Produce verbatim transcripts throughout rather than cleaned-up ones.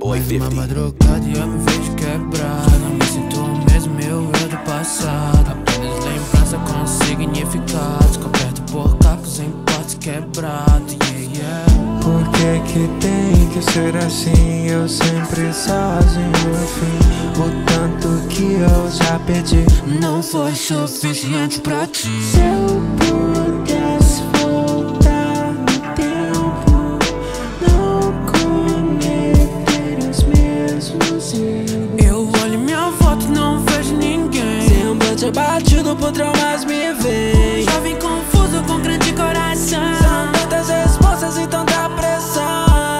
Boy Mais uma fifty. madrugada e eu me vejo quebrado. Não me sinto o mesmo eu eu do passado. Apenas lembrança com significados, coberto por cacos em potes quebrados. Yeah, yeah. Por que que tem que ser assim? Eu sempre sozinho, enfim. O tanto que eu já perdi Não foi suficiente pra ti. Se eu pudesse voltar no tempo, não cometer os mesmos erros. Eu olho minha volta e não vejo ninguém. Semblante abatido por traumas me vem. Jovem confuso com grande coração. São tantas respostas e tanta pressão.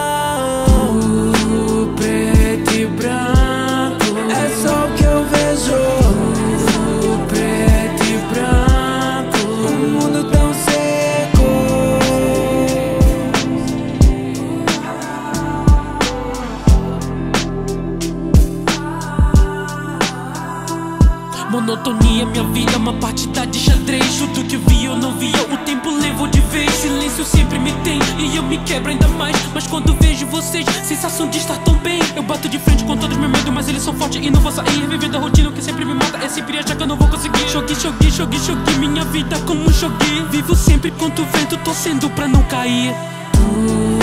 O preto e branco É só o que eu vejo. O preto e branco. Um mundo tão seco. Monotonia, minha vida é uma partida de xadrez. Tudo que eu vi eu não via, o tempo levou de vez. Silêncio sempre me tem e eu me quebro ainda mais. Mas quando vejo vocês, sensação de estar tão bem. Eu bato de frente com todos os meus medos, mas eles são fortes e não vou sair. Revivendo a rotina, o que sempre me mata é sempre achar que eu não vou conseguir. Joguei, joguei, joguei, joguei minha vida como um joguei. Vivo sempre contra o vento, torcendo pra não cair.